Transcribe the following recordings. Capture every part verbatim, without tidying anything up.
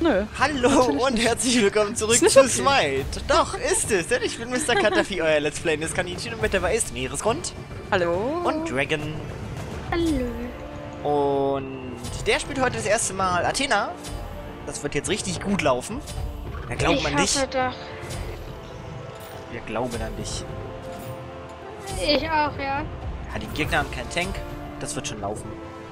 Nö. Hallo und nicht. herzlich willkommen zurück Ist zu nicht okay. Smite. Doch, ist es, denn ich bin Mister Katafi, euer Let's Play des Kaninchen und mit dabei ist Meeresgrund Hallo. und Dragon. Hallo. Und der spielt heute das erste Mal Athena. Das wird jetzt richtig gut laufen. Wir glauben ich an hoffe dich. doch. Wir glauben an dich. Ich auch, ja. Ja, die Gegner haben keinen Tank. Das wird schon laufen.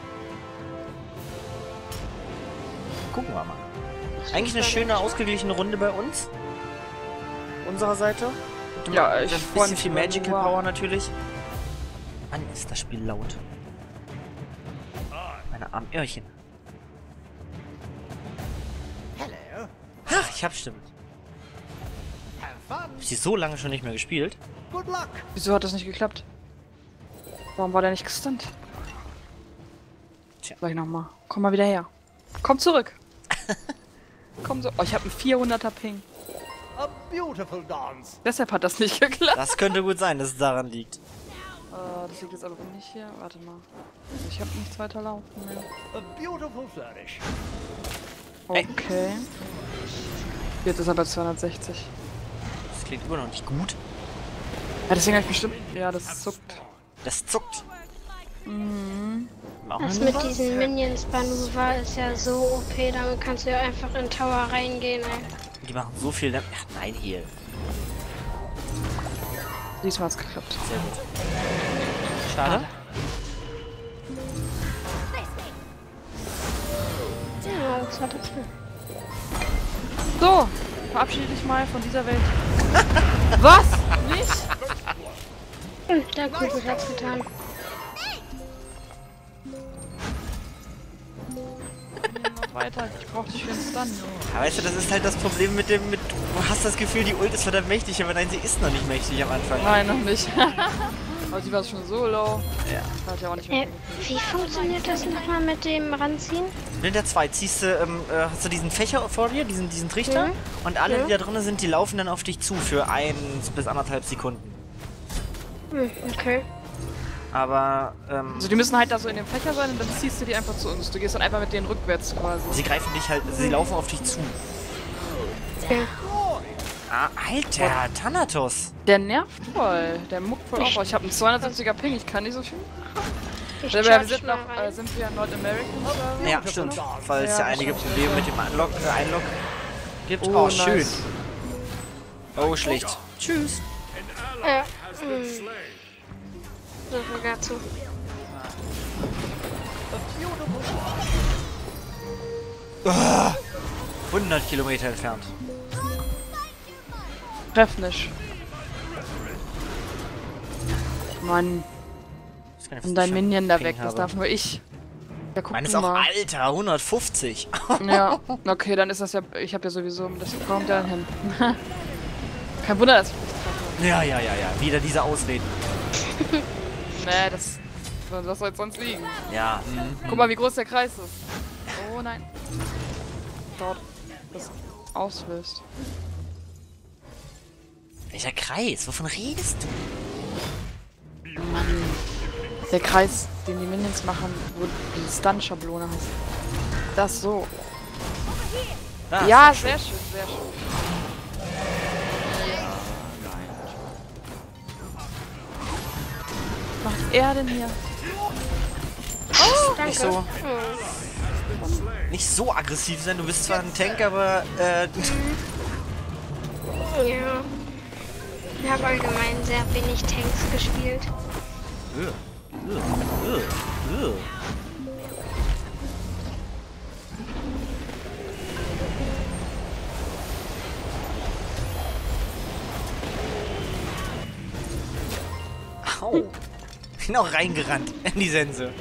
Gucken wir mal. Eigentlich eine schöne, ausgeglichene Runde bei uns. Unserer Seite. Mit Ja, ein ich bisschen freu mich viel über Magical Noah. Power natürlich. Mann, ist das Spiel laut. Meine armen Öhrchen. Hello. Ach, ich hab stimmt. Have fun. Hab sie so lange schon nicht mehr gespielt. Good luck. Wieso hat das nicht geklappt? Warum war der nicht gestunt? Tja. Sag ich nochmal. Komm mal wieder her. Komm zurück. Komm so. Oh, ich habe einen vierhunderter Ping. A beautiful dance. Deshalb hat das nicht geklappt. Das könnte gut sein, dass es daran liegt. Äh, das liegt jetzt aber nicht hier. Warte mal. Ich habe nichts weiter laufen mehr. A beautiful flourish. Okay. Jetzt ist er bei zweihundertsechzig. Das klingt immer noch nicht gut. Ja, deswegen habe ich bestimmt... Ja, das zuckt. Das zuckt. Mhm. Machen Das wir mit was? diesen Minions Manöver ist ja so O P, damit kannst du ja einfach in Tower reingehen, ey. Die machen so viel Damage. Ach nein, hier. Diesmal hat's geklappt. Sehr gut. Schade. Ja, das war das denn? So, verabschiede dich mal von dieser Welt. Was? Nicht? Hm, der Kugel hat's getan. Noch weiter, ich brauch dich für einen Stun. Aber weißt du, das ist halt das Problem mit dem, mit, du hast das Gefühl, die Ult ist verdammt mächtig, aber nein, sie ist noch nicht mächtig am Anfang. Nein, noch nicht. Aber sie war schon so low. Ja. Hat ja auch nicht mehr Äh, wie funktioniert das nochmal mit dem Ranziehen? In der zwei ziehst du, ähm, äh, hast du diesen Fächer vor dir, diesen, diesen Trichter, Mhm. und alle, Ja. die da drin sind, die laufen dann auf dich zu für eins bis anderthalb Sekunden. Hm, okay. Aber, ähm, Also die müssen halt da so in dem Fächer sein und dann ziehst du die einfach zu uns. Du gehst dann einfach mit denen rückwärts quasi. sie greifen dich halt, sie laufen auf dich zu. Ja. Ah, Alter, Thanatos. Der nervt voll. Der muckt voll auf. Ich habe einen zweihundertsiebziger Ping, ich kann nicht so viel. Ich Wir, wir charge sind mal noch, rein. äh, sind wir Nordamericans oder so? Ja, stimmt. Weil es ja, Ja, einige stimmt. Probleme mit dem Unlock, äh, Einlog gibt. Oh, Oh, nice. schön. Oh, schlecht. Tschüss. Ja. Hm. So viel dazu. hundert Kilometer entfernt. Treff nicht. Mann, Ich weiß gar nicht, was und ich dein für Minion da Ping weg, das habe. darf nur ich. Ja, guck Meine ist du auch mal. alter, hundertfünfzig. Ja, okay, dann ist das ja. Ich habe ja sowieso. Das kommt ja hin. Kein Wunder, dass ich nicht treffe. Ja, ja, ja, ja. Wieder diese Ausreden. Nee, das. Was soll jetzt sonst liegen? Ja. Mhm. Guck mal, wie groß der Kreis ist. Oh nein. Dort das auslöst. Welcher Kreis? Wovon redest du? Mann. Der Kreis, den die Minions machen, wo die Stun-Schablone hast. Das so. Da, Ja, ist doch sehr schön. schön, sehr schön. Was macht er denn hier? Danke. Nicht so, Hm. nicht so aggressiv sein. Du bist zwar ein Tank, aber äh, Ja. Ich habe allgemein sehr wenig Tanks gespielt. äh, äh, äh, äh. Au. Bin auch reingerannt in die Sense.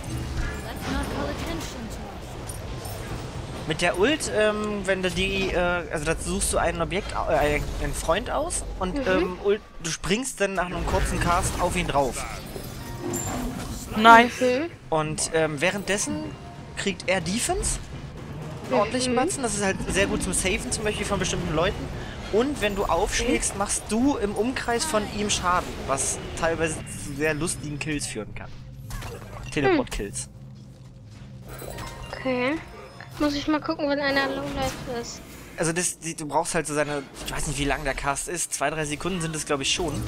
Mit der Ult, ähm, wenn du die, äh, also da suchst du ein Objekt, äh, einen Freund aus und Mhm. ähm, Ult, du springst dann nach einem kurzen Cast auf ihn drauf. Nice. Mhm. Und ähm, währenddessen kriegt er Defense, einen ordentlichen Mhm. Batzen, das ist halt sehr gut zum Safen zum Beispiel von bestimmten Leuten. Und wenn du aufschlägst, machst du im Umkreis von ihm Schaden, was teilweise zu sehr lustigen Kills führen kann. Teleport-Kills. Okay. Muss ich mal gucken, wenn einer Lowlife ist. Also das, die, du brauchst halt so seine, ich weiß nicht, wie lang der Cast ist, zwei, drei Sekunden sind es, glaube ich, schon.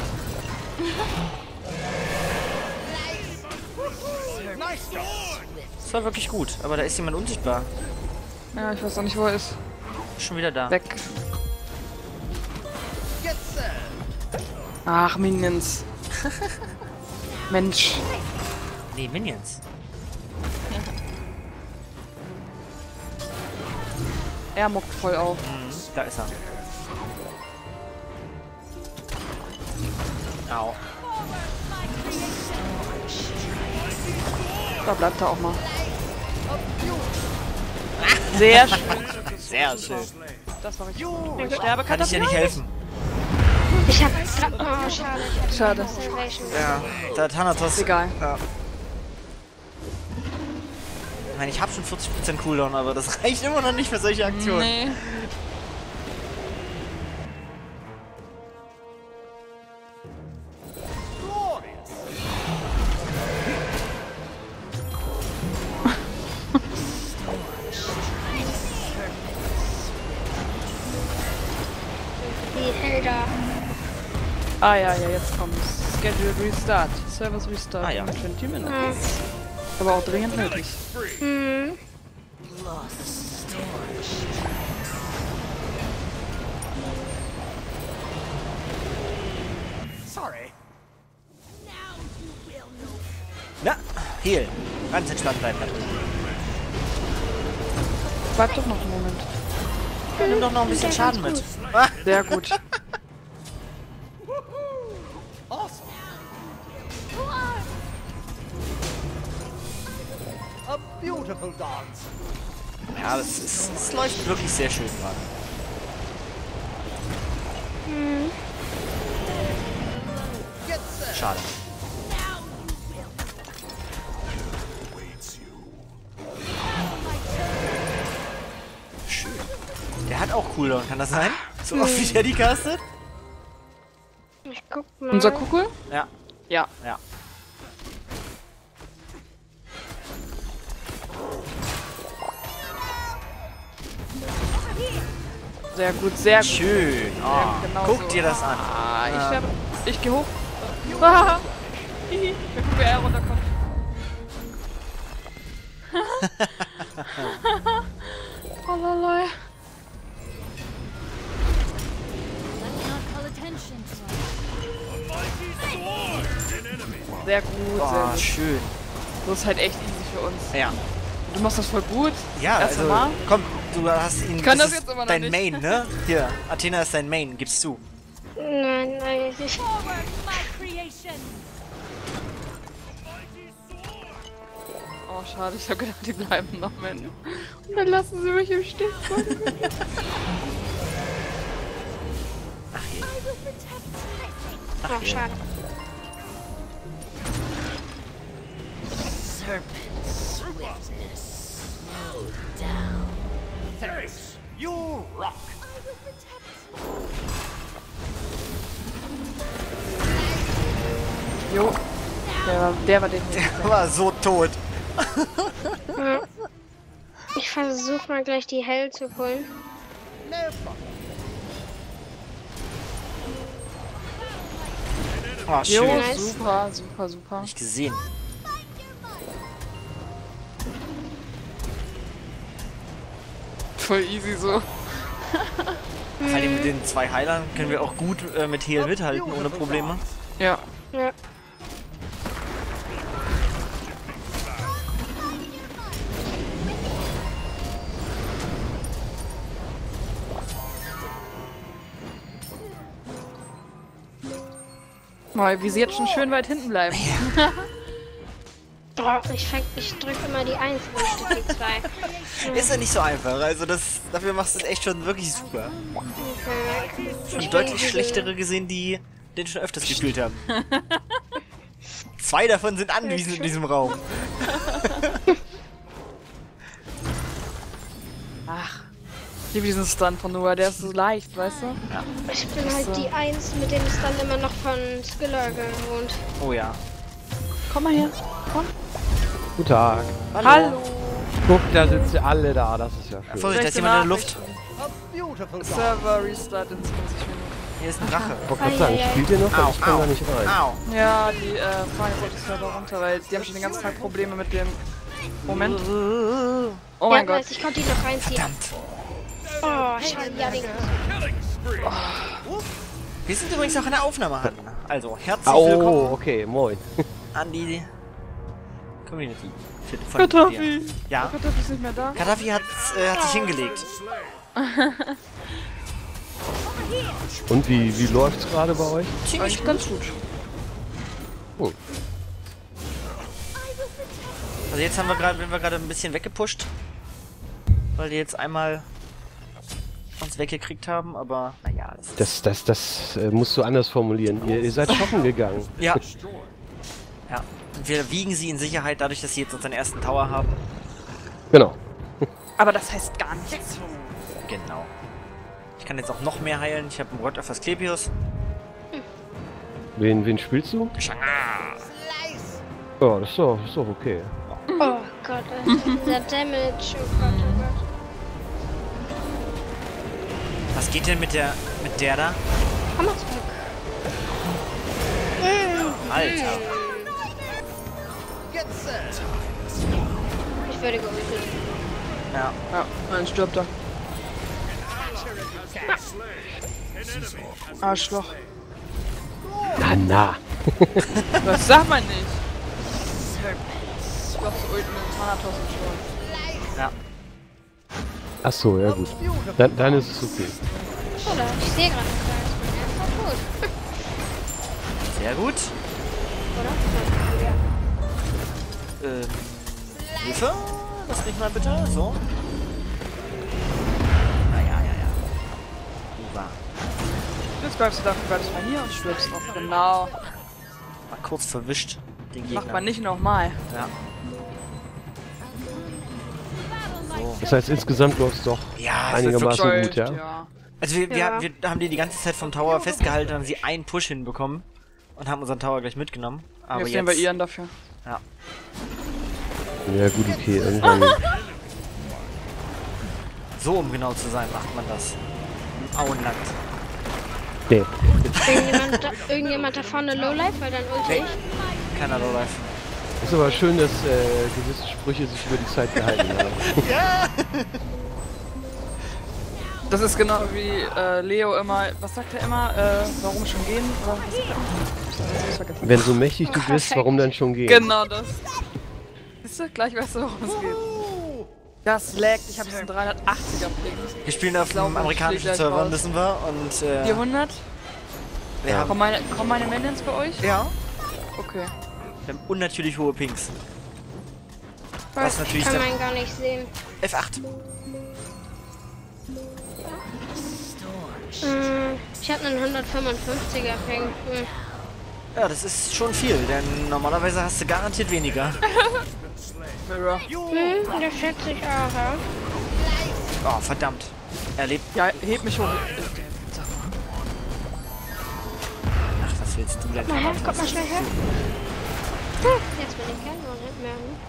Das war wirklich gut, aber da ist jemand unsichtbar. Ja, ich weiß auch nicht, wo er ist. Schon wieder da. Weg. Ach, Minions. Mensch. Nee, Minions. Er muckt voll auf. Mhm, da ist er. Au. Da bleibt er auch mal. Sehr schön. Sehr schön. Das war richtig. Gut. Sterbe Kann ich dir nicht helfen. Ich hab grad... Oh, schade. Ich hab Schade. Salvation. Ja, der Thanatos. Egal. Ja. Ich meine, ich habe schon vierzig Prozent Cooldown, aber das reicht immer noch nicht für solche Aktionen. Nee. Glorious. Die Helder. Ah ja, ja, jetzt kommt's. Schedule Restart. Service Restart Ah, ja. in zwanzig Minuten. Ja. Aber auch dringend nötig. Mhm. Sorry. Na, Heal. Ganz entspannt bleiben. Bleib doch noch einen Moment. Nimm doch noch ein bisschen Schaden mit. Ah, Sehr gut. Awesome. A beautiful dance. ja, das, ist, das läuft wirklich sehr schön gerade. Get set. Schade. Schön. Der hat auch Cooldown, kann das sein? So oft wie der die castet? Ich guck mal. Unser Kugel? Ja, Ja. ja. Sehr gut, sehr gut. Schön. Oh, genau guck so. dir das an. Ah, ich Ja. sterbe. Ich geh hoch. Ah. Hihi. Wir gucken, wie er runterkommt. Oh lala. Sehr gut, sehr Oh, gut. schön. Das ist halt echt easy für uns. Ja. Du machst das voll gut. Ja, Erste also, Mal. komm, du hast ihn. Ich kann das ist jetzt aber noch dein nicht. Main, ne? Hier, Athena ist dein Main, gibst du. Nein, nein, ich... Oh, schade, ich hab gedacht, die bleiben noch mit. Und dann lassen sie mich im Stich. Ach je. Oh, schade. Thanks. You rock. Jo. Der war, der war definitiv. Der war so tot. Ja. Ich versuche mal gleich die Hell zu holen. No problem. Oh, Jo, schön. Nice. super, super, super. Nicht gesehen. Voll easy so. Vor allem mit den zwei Heilern können wir auch gut äh, mit Heal mithalten, ohne Probleme. Ja. Ja. Mal, wie sie jetzt schon schön weit hinten bleiben. Oh, ich, fäng- ich drücke immer die eins und die zwei. Ist ja nicht so einfach, also das dafür machst du es echt schon wirklich super. Okay. Schon Ich deutlich bin- schlechtere gesehen, die den schon öfters gespielt haben. Zwei davon sind anwesend in diesem Raum. Ach. Ich liebe diesen Stunt von Noah, der ist so leicht, weißt du? Ich bin halt die eins, mit dem es dann immer noch von Skiller gewohnt. Oh ja. Komm mal her. Komm. Guten Tag. Hallo. Guck, da sind sie alle da, das ist ja schön. Vorsicht, da ist jemand in der Luft. A beautiful dance. Server Restart in zwanzig Minuten. Hier ist ein Drache. Ich wollte gerade sagen, spielt ihr noch? Weil Au, ich kann au, da nicht rein. au. Ja, die äh, fahren jetzt auf die Server runter, weil die haben schon den ganzen Tag Probleme mit dem... Moment. Oh mein ja, Gott. weiß, ich konnte ihn noch reinziehen. Verdammt. Oh, schade, ja, den. Wir sind übrigens auch in der Aufnahme an. Also, herzlich willkommen Oh, okay, moin. an die Community. Von Gaddafi. dir. Ja, Gaddafi ist nicht mehr da. Gaddafi hat, äh, hat sich hingelegt. Und wie, wie läuft's gerade bei euch? Eigentlich ganz gut. Oh. Also jetzt haben wir gerade, werden wir gerade ein bisschen weggepusht. Weil die jetzt einmal uns weggekriegt haben, aber naja. Das Das, das, das äh, musst du anders formulieren. Ihr, ihr seid shoppen gegangen. ja. Ja. Und wir wiegen sie in Sicherheit dadurch, dass sie jetzt unseren ersten Tower haben. Genau. Aber das heißt gar nichts. Genau. Ich kann jetzt auch noch mehr heilen. Ich habe einen Word of Asklepios. Wen, wen spielst du? Shanga. Ja, das ist doch, das ist doch okay. Oh Gott, Alter. Dieser Damage. Oh Gott, oh Gott. Was geht denn mit der mit der da? Komm mal zurück. Mm. Alter. Get set. Ich werde geultet. Ja. Ja, dann stirbt er. Arschloch. Na, na. Das sagt man nicht. Ich glaube, so Ult mit Thanatos und schon. Ja. Ach so, ja gut. Dann, dann ist es okay. Oder? Ich sehe gerade ein kleines Problem. Ja, war gut. Sehr gut. Oder? Ja. Ähm. Hilfe? Lass mich mal bitte. So. Na ja, ja, ja. Uwa. Jetzt bleibst du dafür, bleibst mal hier und stirbst noch. Genau. Mal kurz verwischt. Den Gegner. Macht man nicht nochmal. Ja. So. Das heißt, insgesamt läuft's doch Ja, es wird einigermaßen Gold, gut, ja? ja. Also wir, Ja. wir, wir haben die die ganze Zeit vom Tower festgehalten, haben sie einen Push hinbekommen und haben unseren Tower gleich mitgenommen. Aber Jetzt jetzt, sehen wir Ian dafür. ja, Ja gut, okay. Irgendwann. so um genau zu sein, macht man das. Im Auenland. Nee. Irgendjemand, da, irgendjemand da vorne Lowlife, weil dann ulte Nee. ich. Keiner Lowlife. Ist aber schön, dass äh, gewisse Sprüche sich über die Zeit gehalten haben. Das ist genau wie äh, Leo immer. Was sagt er immer? Äh, warum schon gehen? Oder was sagt er? Ich hab's vergessen. Wenn so mächtig du bist, warum dann schon gehen? Genau das. Siehst du? Gleich weißt du, worum es geht. Das laggt. Ich habe jetzt einen dreihundertachtziger Ping. Wir spielen auf glaube, dem ich amerikanischen flieg gleich Server, raus. wissen wir. Und äh, vierhundert? wir, haben, Kommen meine, kommen meine Minions bei euch? ja, Okay. wir haben unnatürlich hohe Pings. Was, ich natürlich kann der- man gar nicht sehen. F acht. Hm, ich habe einen hundertfünfundfünfziger Ping. Hm. Ja, das ist schon viel, denn normalerweise hast du garantiert weniger. Mirror. Hm, das schätze ich auch, ja. Oh, verdammt. Er lebt. Ja, heb mich hoch. Ach, was willst du denn? Mal her, kommt mal schnell her. Hm, jetzt bin ich kein One-Hit mehr. Hm?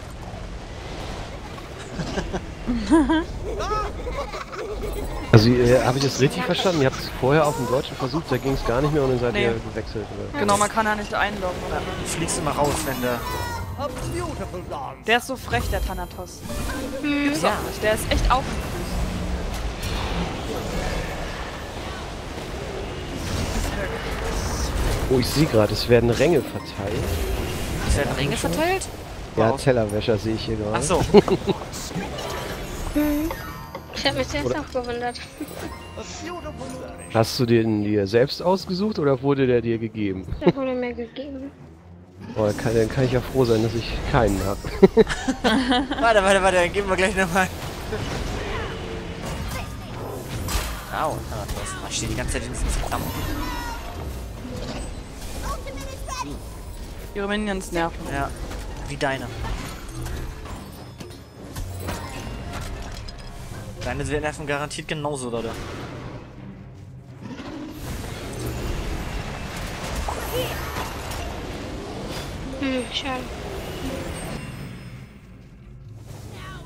Also äh, habe ich das richtig verstanden? Ihr habt es vorher auf dem Deutschen versucht, da ging es gar nicht mehr und dann seid Nee. ihr gewechselt, oder? Genau, man kann ja nicht einloggen. Oder? Du fliegst immer raus, wenn der. A beautiful dance. Der ist so frech, der Thanatos. Hm. Gibt's Ja. auch nicht. Der ist echt aufgefühlt. Oh, ich sehe gerade, es werden Ränge verteilt. Es werden Ringe verteilt? Ja, Wow. Tellerwäscher sehe ich hier gerade. Ach so. Hm. Ich habe mich zuerst auch gewundert. A beautiful journey. Hast du den dir selbst ausgesucht oder wurde der dir gegeben? Der wurde mir gegeben. Oh, dann kann, dann kann ich ja froh sein, dass ich keinen habe. Warte, warte, warte, dann geben wir gleich nochmal. Au, Thanatos. Man steht die ganze Zeit in diesem verdammten. Ihre Minions nerven. Ja, wie deine. Deine nerven garantiert genauso, oder? Hm, schade.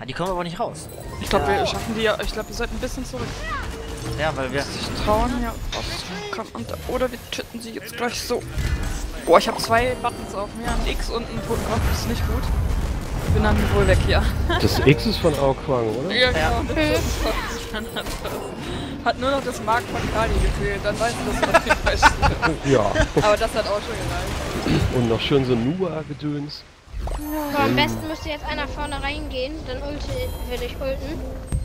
Ah, die kommen aber nicht raus. Ich glaube, wir schaffen die ja. Ich glaube, wir sollten ein bisschen zurück. Ja, weil wir... Sich trauen, ja. Komm, und, oder wir töten sie jetzt gleich so. Boah, ich habe zwei Buttons auf mir. Ein X und ein Totenkopf. Das ist nicht gut. Ich bin dann wohl weg hier. Das X ist von Ao Kuang, oder? Ja, genau. Das ist dann hat, das. hat nur noch das Mark von Kali gefehlt. Dann weißt du, dass das auf jeden Fall stimmt. Ja. Aber das hat auch schon gereicht. Und noch schön so Nua-Gedöns. Aber am besten müsste jetzt einer vorne reingehen, dann ulte, würde ich ulten.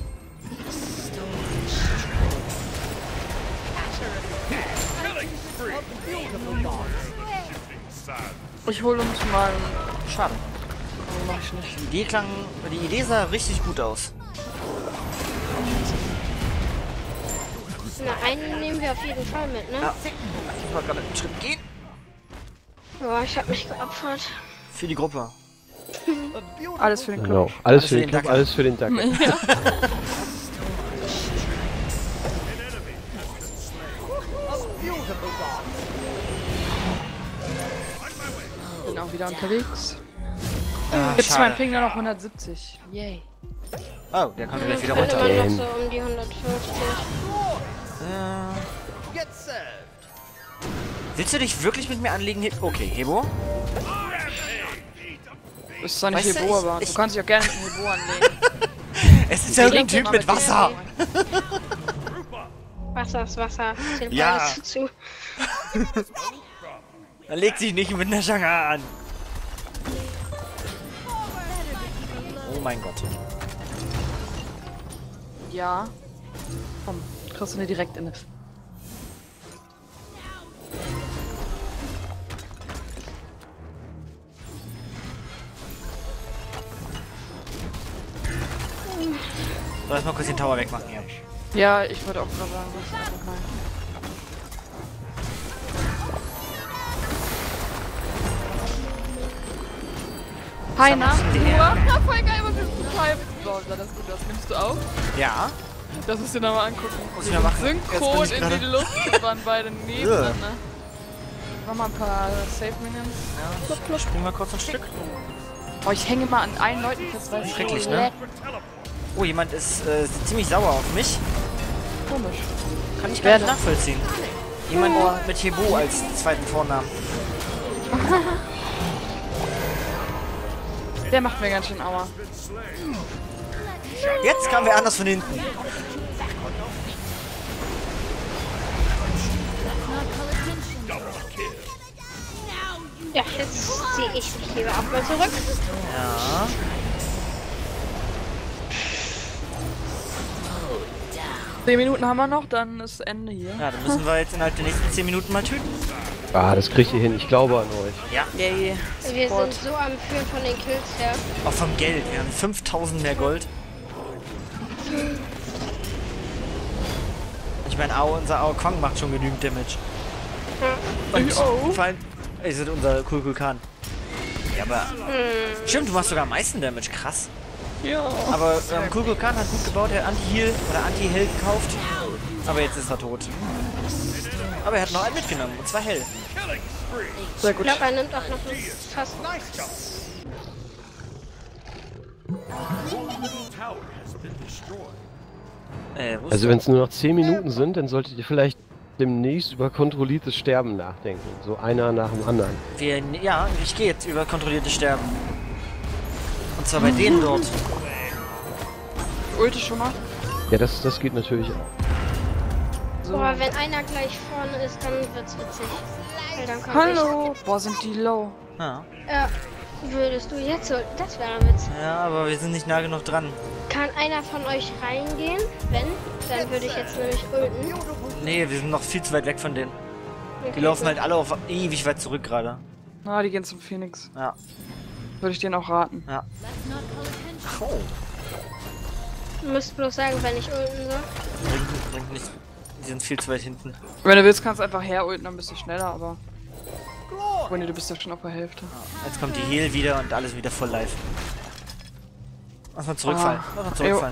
Ich hole uns mal einen... Schade. Nee, mach ich nicht. Die Idee klang... Die Idee sah richtig gut aus. Na, einen nehmen wir auf jeden Fall mit, ne? Ja. Ich wollte gerade einen Schritt gehen. Boah, ich hab mich geopfert. Für die Gruppe. Alles für den Club. Genau. Alles für den Club, alles für den Dackel. Ja. Bin auch wieder unterwegs. Ah, Jetzt schade. mein Ping nur noch hundertsiebzig. Yay. Oh, der kommt gleich wieder Ich bin runter. immer noch Ähm. so um die hundertfünfzig. Äh, Get served. willst du dich wirklich mit mir anlegen? He okay, Hebo. Du bist zwar nicht Weißt du, Hebo, ich- aber ich- du kannst dich auch gerne mit dem Hebo anlegen. Es ist ja irgendein Leg dir Typ mal mit dem Wasser. Wasser ist Wasser. Zählt Ja. beides zu. Er legt sich nicht mit einer Schanga an. Oh mein Gott. Ja. Komm, kriegst du mir direkt in das. So, erstmal kurz den Tower wegmachen hier. Ja, ich würde auch gerade sagen, das ist einfach geil. Hi, na? Was haben wir denn? Ja, voll geil, was ist total... So, das ist gut, das nimmst du auf. Ja. Das musst du dir nochmal angucken. Muss Wir ich mal sind machen. Jetzt bin synchron ich in gerade- die Luft gefahren, beide neben Ja. ne? Mach mal ein paar Safe Minions. Ja, springen wir kurz ein Stück. Oh, ich hänge mal an allen Leuten fest, weil es Schrecklich, so ne? lag. Oh, jemand ist äh, ziemlich sauer auf mich. Komisch. Kann ich Wer gar nicht denn? nachvollziehen. Jemand mit Hebo als zweiten Vornamen. Der macht mir ganz schön Aua. Jetzt kamen wir anders von hinten. Ja, jetzt ziehe ich mich lieber auch mal zurück. Ja. Zehn Minuten haben wir noch, dann ist Ende hier. Ja, dann müssen wir jetzt innerhalb der nächsten zehn Minuten mal töten. Ah, das kriegt ihr hin. Ich glaube an euch. Ja. Yay. Wir Support. sind so am Führen von den Kills her. Auch vom Geld. Wir haben fünftausend mehr Gold. Ich meine, Ao, unser Ao Kong macht schon genügend Damage. Und vor allem, es ist unser Kulkulkan. Ja, aber... Stimmt, du machst sogar am meisten Damage. Krass. Ja. Aber ähm, Kulkulkan hat gut gebaut. Er hat Anti-Heal oder Anti-Hell gekauft. Aber jetzt ist er tot. Aber er hat noch einen mitgenommen. Und zwar Hell. Sehr Ich gut. glaube, er nimmt auch noch fast. Äh, wo ist Also wenn es nur noch zehn Minuten sind, dann solltet ihr vielleicht demnächst über kontrolliertes Sterben nachdenken. So einer nach dem anderen. wir, ja, ich gehe jetzt über kontrolliertes Sterben. Und zwar bei denen dort. Ulte schon mal. Ja, das, das geht natürlich auch. So. Boah, wenn einer gleich vorne ist, dann wird's witzig. Weil dann komm Hallo. Boah, sind die low. Ja. Ich. Ja, würdest du jetzt so. Das wäre ein Witz. ja, aber wir sind nicht nah genug dran. Kann einer von euch reingehen? Wenn, dann würde ich jetzt nämlich ulten. Nee, wir sind noch viel zu weit weg von denen. Die Okay, laufen gut. halt alle auf ewig weit zurück gerade. Na, die gehen zum Phoenix. Ja. Würde ich denen auch raten. Ja. Oh. Du müsst bloß sagen, wenn ich ulten soll. Bringt, bringt nichts. Die sind viel zu weit hinten. Wenn du willst, kannst du einfach herulten, dann bist du schneller, aber... Oh, nee, du bist ja schon auf der Hälfte. Jetzt kommt die Heal wieder und alles wieder voll live. Lass mal zurückfallen. Ah. Lass mal zurückfallen.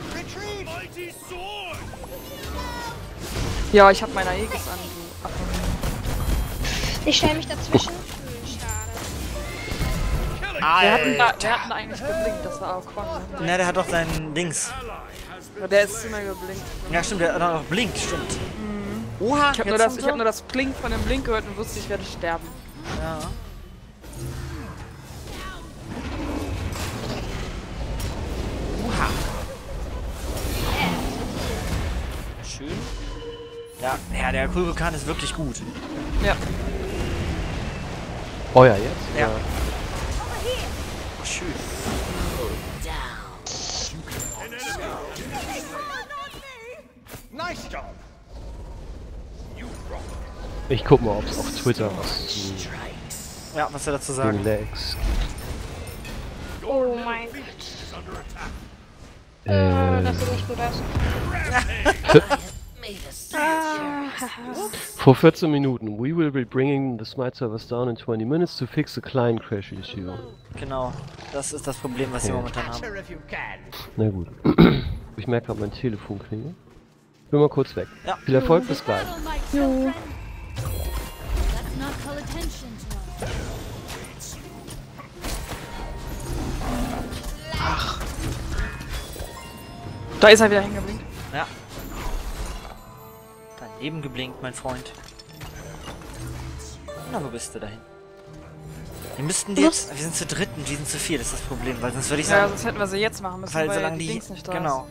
Ja, ich hab meine Aegis an. die Abwehr. Ich stelle mich dazwischen. Hm, schade. Wir hatten, da, wir hatten eigentlich geblinkt, das war auch Quang. Na, der hat doch seinen Dings. Der ist immer geblinkt. Ja, stimmt, der hat auch noch Blink, stimmt. Mhm. Oha, Ich habe nur, das- ich hab nur das Blink von dem Blink gehört und wusste, ich werde sterben. Ja. Oha. Schön. Ja, ja, der Kugelkan ist wirklich gut. Ja. Euer jetzt? Ja. Oder? Oh, schön. Nice job. Ich guck mal, ob es auf Twitter was zu Ja, was er dazu den sagen. Lags Oh mein Gott. gibt. Äh, Äh, das sieht nicht gut aus. Ah, haha. vor vierzehn Minuten. We will be bringing the Smite servers down in twenty minutes to fix the client crash issue. Genau. Das ist das Problem, was sie Okay. momentan haben. Sure if you can. Na gut. Ich merke gerade, mein Telefon klingelt. Ich bin mal kurz weg. Ja. Viel Erfolg, bis gleich. Jo. Let's not call attention to us. Da ist er wieder hingeblinkt. Ja. Daneben geblinkt, mein Freund. Na, wo bist du dahin? Wir müssten die jetzt... Wir sind zu dritt und die sind zu vier, das ist das Problem. Weil sonst würde ich Ja, sagen... sonst hätten wir sie jetzt machen müssen, weil weil solange die die... Dings nicht da Genau.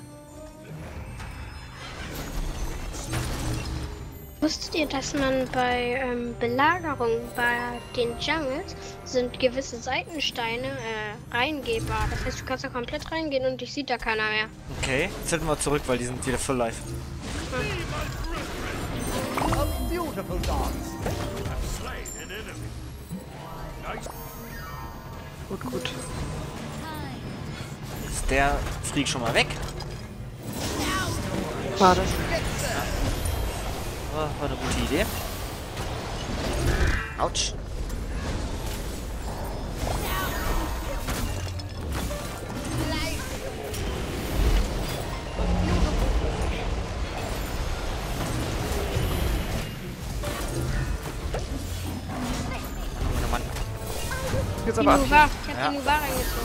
Wusstet ihr, dass man bei ähm, Belagerung bei den Jungles sind gewisse Seitensteine äh, reingehbar? Das heißt, du kannst da komplett reingehen und dich sieht da keiner mehr. Okay, jetzt sind wir zurück, weil die sind wieder full life. A beautiful dance. Gut, gut. Ist der Freak schon mal weg? Schade. Oh, war eine gute Idee. Autsch. Oh Mann. Jetzt Die aber ab. Nuva, ich hab Ja. die Nuva reingezogen.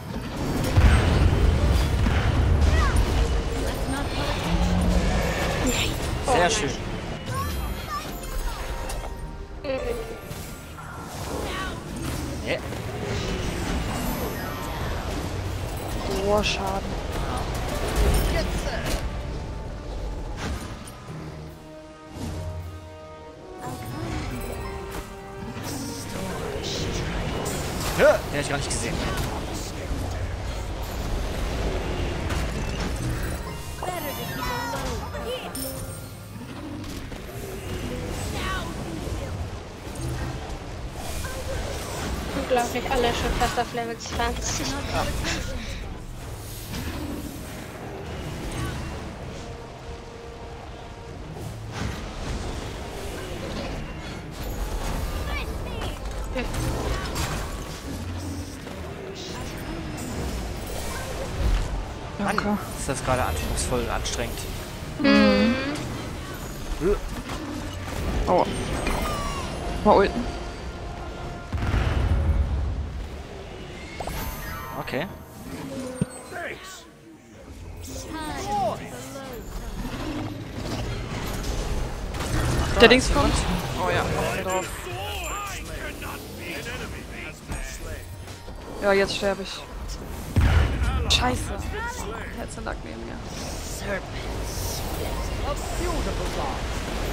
Let's not call attention. Sehr nein. schön. Ja. Oh, Schaden. Ja, den hab ich gar nicht gesehen. Unglaublich, alle schon fast auf Level zwanzig. Mann, ist das gerade anspruchsvoll, anstrengend. Aua. Mal ulten. Okay. Der Dings kommt. Oh ja, ich bin drauf. Ja, jetzt sterbe ich. Scheiße. Jetzt lag neben mir. A beautiful dance.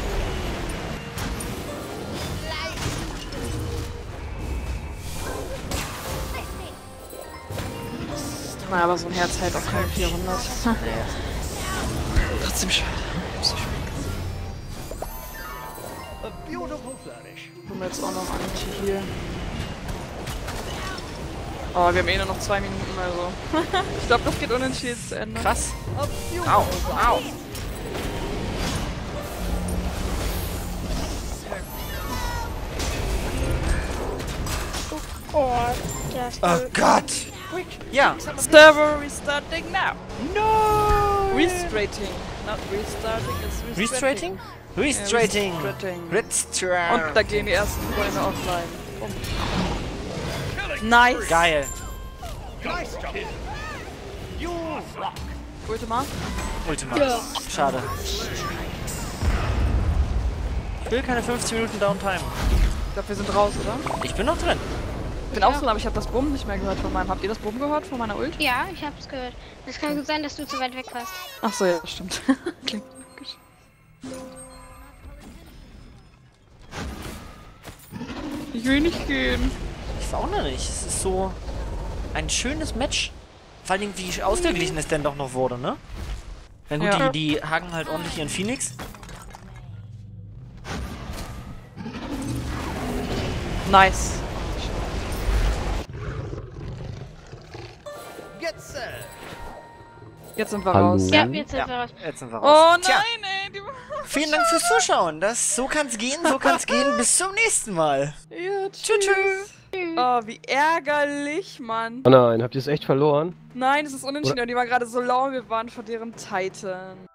Na, aber so ein Herz hält auch keine vierhundert. Trotzdem schade. So schön. A beautiful flourish. Tun wir jetzt auch noch Anti hier. Oh, wir haben eh nur noch zwei Minuten, also. Ich glaube, das geht unentschieden zu Ende. Krass. A beautiful Au, au. Oh, der ist Oh Gott. Ja. Server restarting now. No. Restrating. Not restarting, it's restrating. Restrating? Restrating. Ja, restrating. Restrating. Und da gehen die ersten Freunde offline. Nice. Geil. Nice kill. You rock. Ultima. Ultima. Ja. Schade. Ich will keine fünfzehn Minuten Downtime. Ich glaube, wir sind raus, oder? Ich bin noch drin. Ich bin auch drin, aber ich habe das Bumm nicht mehr gehört von meinem. Habt ihr das Bumm gehört von meiner Ult? Ja, ich hab's gehört. Es kann gut sein, dass du zu weit weg warst. Ach so, ja, stimmt. Klingt logisch. Ich will nicht gehen. Ich weiß auch noch nicht. Es ist so ein schönes Match. Vor allem, wie ausgeglichen es denn doch noch wurde, ne? Na gut, Ja. die, die haken halt ordentlich ihren Phoenix. Nice. Get set. Jetzt sind wir Hallo? raus. Ja, jetzt sind Ja. wir raus. Jetzt sind wir Oh raus. nein, Tja, ey. Die vielen Dank fürs Zuschauen. Das, so kann's gehen, so kann's gehen. Bis zum nächsten Mal. ja, tschüss. Tschüss, tschüss. Oh, wie ärgerlich, Mann. Oh nein, habt ihr es echt verloren? Nein, es ist unentschieden und die war gerade so lau, wir waren vor deren Titan.